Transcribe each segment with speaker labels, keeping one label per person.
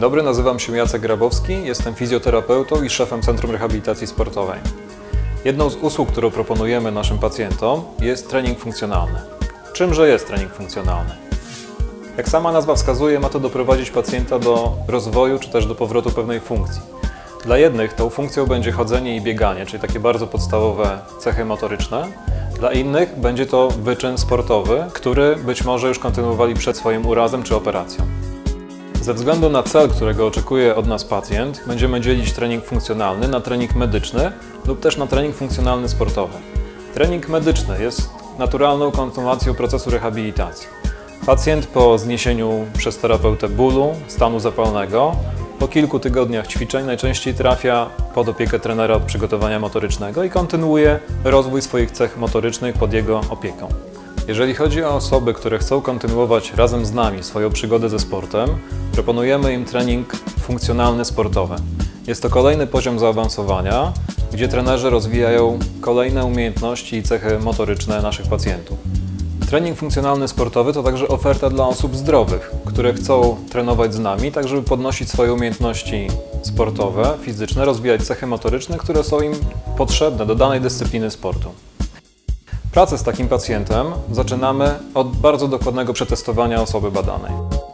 Speaker 1: dobry, nazywam się Jacek Grabowski, jestem fizjoterapeutą i szefem Centrum Rehabilitacji Sportowej. Jedną z usług, którą proponujemy naszym pacjentom, jest trening funkcjonalny. Czymże jest trening funkcjonalny? Jak sama nazwa wskazuje, ma to doprowadzić pacjenta do rozwoju czy też do powrotu pewnej funkcji. Dla jednych tą funkcją będzie chodzenie i bieganie, czyli takie bardzo podstawowe cechy motoryczne. Dla innych będzie to wyczyn sportowy, który być może już kontynuowali przed swoim urazem czy operacją. Ze względu na cel, którego oczekuje od nas pacjent, będziemy dzielić trening funkcjonalny na trening medyczny lub też na trening funkcjonalny sportowy. Trening medyczny jest naturalną kontynuacją procesu rehabilitacji. Pacjent po zniesieniu przez terapeutę bólu, stanu zapalnego, po kilku tygodniach ćwiczeń najczęściej trafia pod opiekę trenera od przygotowania motorycznego i kontynuuje rozwój swoich cech motorycznych pod jego opieką. Jeżeli chodzi o osoby, które chcą kontynuować razem z nami swoją przygodę ze sportem, proponujemy im trening funkcjonalny sportowy. Jest to kolejny poziom zaawansowania, gdzie trenerzy rozwijają kolejne umiejętności i cechy motoryczne naszych pacjentów. Trening funkcjonalny sportowy to także oferta dla osób zdrowych, które chcą trenować z nami, tak żeby podnosić swoje umiejętności sportowe, fizyczne, rozwijać cechy motoryczne, które są im potrzebne do danej dyscypliny sportu. Pracę z takim pacjentem zaczynamy od bardzo dokładnego przetestowania osoby badanej.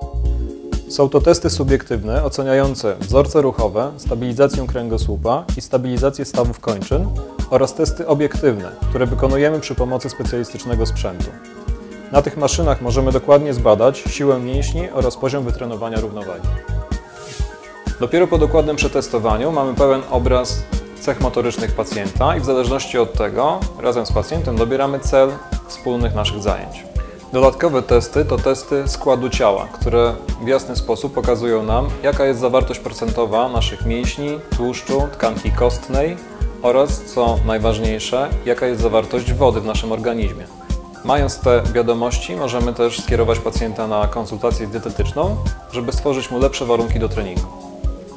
Speaker 1: Są to testy subiektywne oceniające wzorce ruchowe, stabilizację kręgosłupa i stabilizację stawów kończyn oraz testy obiektywne, które wykonujemy przy pomocy specjalistycznego sprzętu. Na tych maszynach możemy dokładnie zbadać siłę mięśni oraz poziom wytrenowania równowagi. Dopiero po dokładnym przetestowaniu mamy pełen obraz cech motorycznych pacjenta i w zależności od tego razem z pacjentem dobieramy cel wspólnych naszych zajęć. Dodatkowe testy to testy składu ciała, które w jasny sposób pokazują nam, jaka jest zawartość procentowa naszych mięśni, tłuszczu, tkanki kostnej oraz, co najważniejsze, jaka jest zawartość wody w naszym organizmie. Mając te wiadomości, możemy też skierować pacjenta na konsultację dietetyczną, żeby stworzyć mu lepsze warunki do treningu.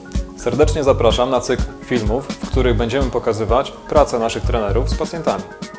Speaker 1: Serdecznie zapraszam na cykl filmów, w których będziemy pokazywać pracę naszych trenerów z pacjentami.